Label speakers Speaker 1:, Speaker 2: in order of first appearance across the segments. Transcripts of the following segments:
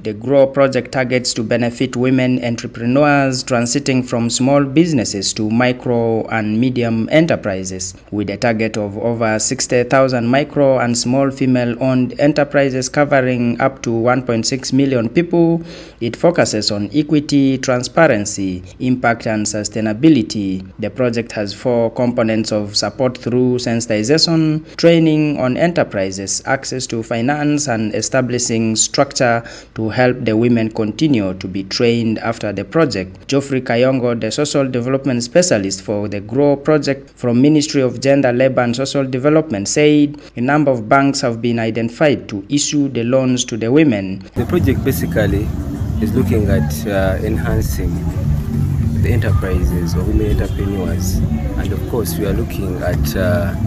Speaker 1: The GROW project targets to benefit women entrepreneurs transiting from small businesses to micro and medium enterprises. With a target of over 60,000 micro and small female-owned enterprises covering up to 1.6 million people, it focuses on equity, transparency, impact, and sustainability. The project has 4 components of support through sensitization, training on enterprises, access to finance, and establishing structure to help the women continue to be trained after the project. Geoffrey Kayongo, the social development specialist for the GROW project from Ministry of Gender, Labor and Social Development, said a number of banks have been identified to issue the loans to the women.
Speaker 2: The project basically is looking at enhancing the enterprises of women entrepreneurs, and of course we are looking at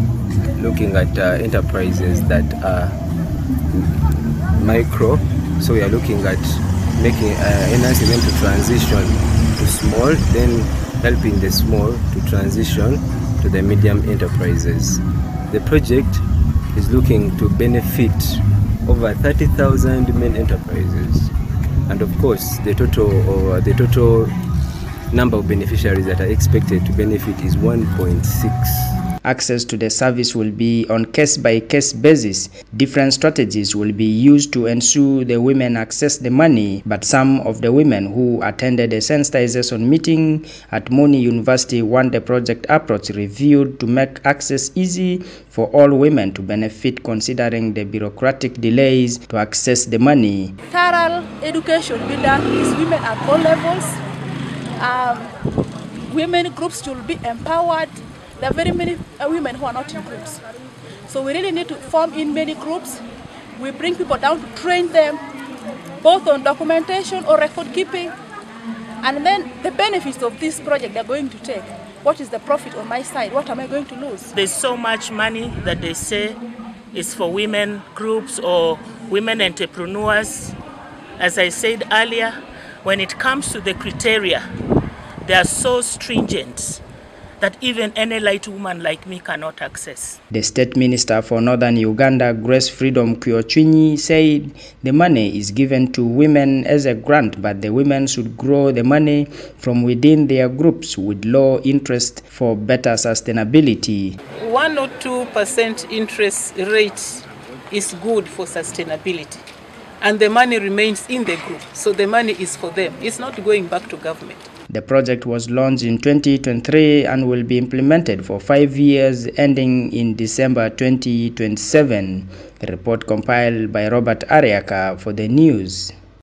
Speaker 2: enterprises that are micro. So we are looking at making enhancing them to transition to small, then helping the small to transition to the medium enterprises. The project is looking to benefit over 30,000 women enterprises, and of course the total number of beneficiaries that are expected to benefit is 1.6.
Speaker 1: Access to the service will be on case-by-case basis. Different strategies will be used to ensure the women access the money, but some of the women who attended a sensitization meeting at Moni University want the project approach reviewed to make access easy for all women to benefit, considering the bureaucratic delays to access the money.
Speaker 3: Thorough education be done is women at all levels. Women groups should be empowered. There are very many women who are not in groups. So we really need to form in many groups. We bring people down to train them, both on documentation or record keeping. And then the benefits of this project they're going to take. What is the profit on my side? What am I going to lose?
Speaker 4: There's so much money that they say is for women groups or women entrepreneurs. As I said earlier, when it comes to the criteria, they are so stringent that even any light woman like me cannot access.
Speaker 1: The State Minister for Northern Uganda, Grace Freedom Kyochwinyi, said the money is given to women as a grant, but the women should grow the money from within their groups with low interest for better sustainability.
Speaker 5: 1 or 2% interest rate is good for sustainability, and the money remains in the group, so the money is for them. It's not going back to government.
Speaker 1: The project was launched in 2023 and will be implemented for 5 years, ending in December 2027. A report compiled by Robert Ariaka for the news.